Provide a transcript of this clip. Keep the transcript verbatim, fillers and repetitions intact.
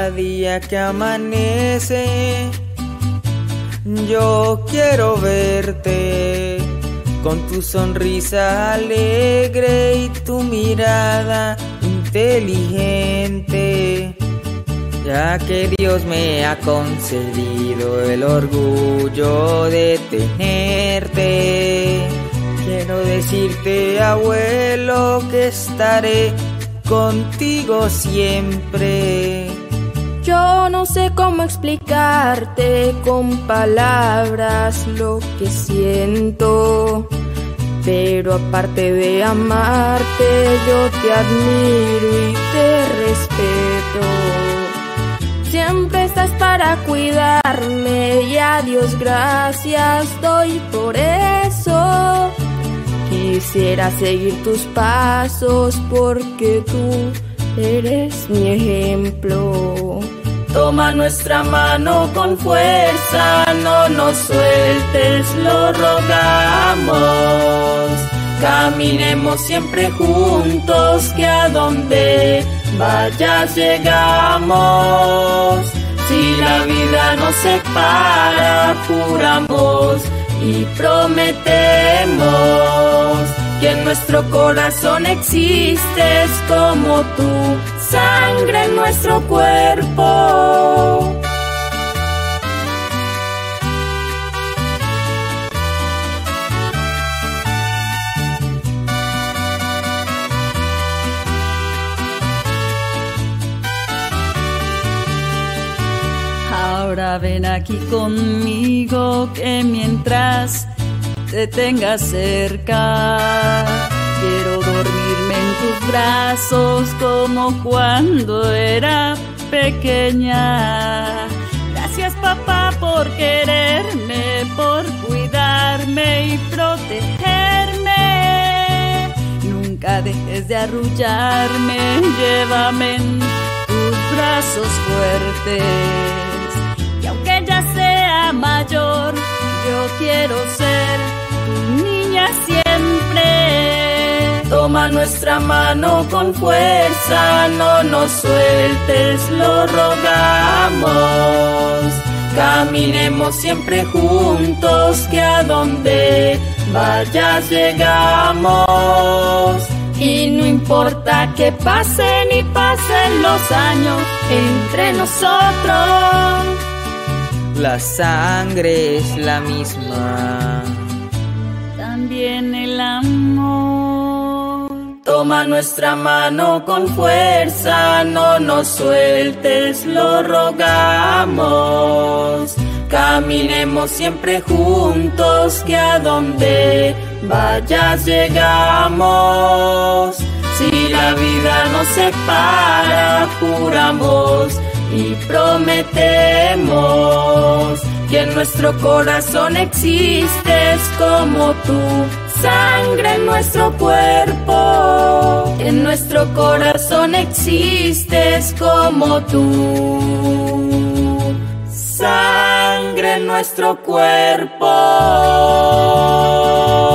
cada día que amanece. Yo quiero verte con tu sonrisa alegre y tu mirada inteligente, ya que Dios me ha concedido el orgullo de tenerte. Quiero decirte, abuelo, que estaré contigo siempre. Yo no sé cómo explicarte con palabras lo que siento, pero aparte de amarte, yo te admiro y te respeto. Siempre estás para cuidarme y a Dios gracias doy por eso. Quisiera seguir tus pasos porque tú eres mi ejemplo. Toma nuestra mano con fuerza, no nos sueltes, lo rogamos. Caminemos siempre juntos, que a donde vayas llegamos. Si la vida nos separa, juramos y prometemos que en nuestro corazón existes como tu sangre en nuestro cuerpo. Ahora ven aquí conmigo, que mientras te tenga cerca, quiero dormirme en tus brazos como cuando era pequeña. Gracias, papá, por quererme, por cuidarme y protegerme. Nunca dejes de arrullarme, llévame en tus brazos fuertes. Y aunque ya sea mayor, yo quiero ser tu niña siempre. Toma nuestra mano con fuerza, no nos sueltes, lo rogamos. Caminemos siempre juntos, que a donde vayas llegamos. Y no importa que pasen y pasen los años entre nosotros, la sangre es la misma, también el amor. Toma nuestra mano con fuerza, no nos sueltes, lo rogamos. Caminemos siempre juntos, que a donde vayas llegamos. Si la vida nos separa, juramos y prometemos que en nuestro corazón existes como tu sangre en nuestro cuerpo. En nuestro corazón existes como tu sangre en nuestro cuerpo.